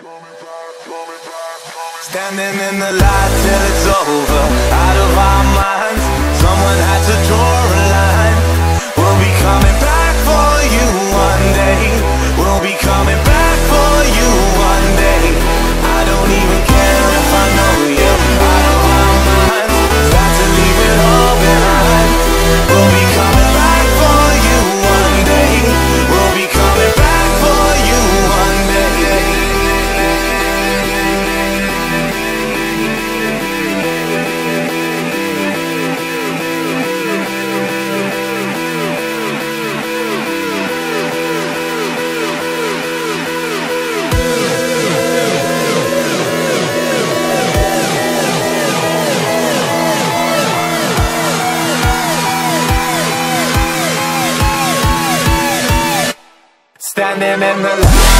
Standing in the light till it's over, out of our minds. Someone had to draw a line. We'll be coming back for you one day. We'll be coming back for you one day. I don't even care if I know you out of our minds. Got to leave it all behind. We'll be coming back for you one day. We'll be coming back for you one day. Standing in the light.